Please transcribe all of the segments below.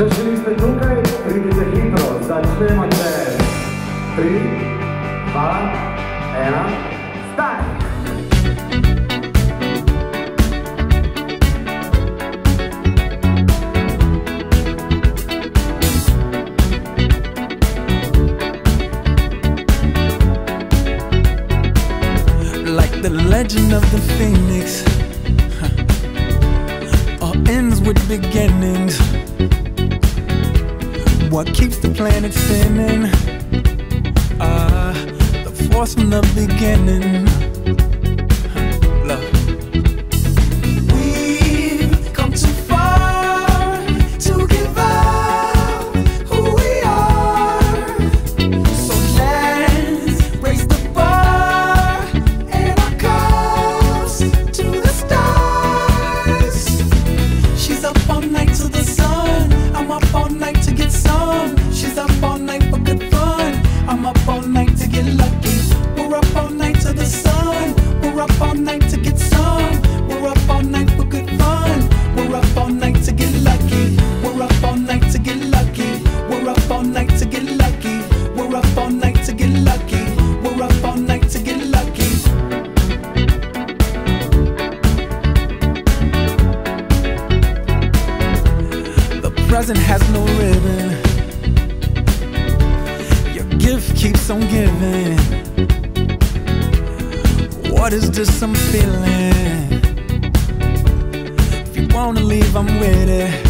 Zaczęliśmy tutaj, ryby hitro. Zaczynamy też. 3, 2, 1, start! Like the legend of the phoenix, all ends with beginnings. What keeps the planet spinning? The force from the beginning. Love. We've come too far to give up who we are. So let's raise the bar and our cups to the stars. She's up all night to the sun. I'm up all night to get some. She's up all night for good fun. I'm up all night to get lucky. We're up all night to the sun. We're up all night to get some. We're up all night for good fun. We're up all night to get lucky. We're up all night to get lucky. We're up all night to get lucky. We're up all night to get lucky. We're up all night to get lucky. The present has no ribbon. Your gift keeps on giving. What is this I'm feeling? If you wanna leave, I'm with it.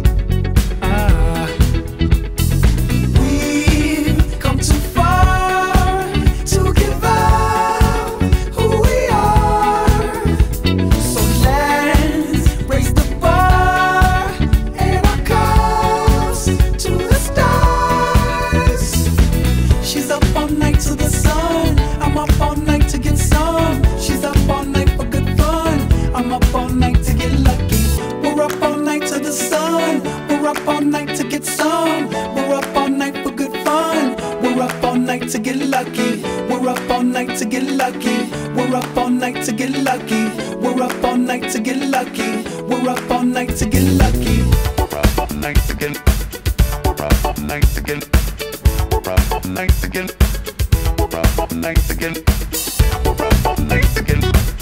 We've come too far to give up who we are. So let's raise the bar and our cups to the stars. She's up all night to the sun. I'm up all night to get some. She's up all night for good fun. I'm up all night to get lucky. We're up all night to the sun. We're up all night to get some. We're up all night for good fun. We're up all night to get lucky. We're up all night to get lucky. We're up all night to get lucky. We're up all night to get lucky. We're up all night to get lucky. We're up all night to get. We're up all night to get. We're up all night to get. We're up all night to get. We're up all night to get.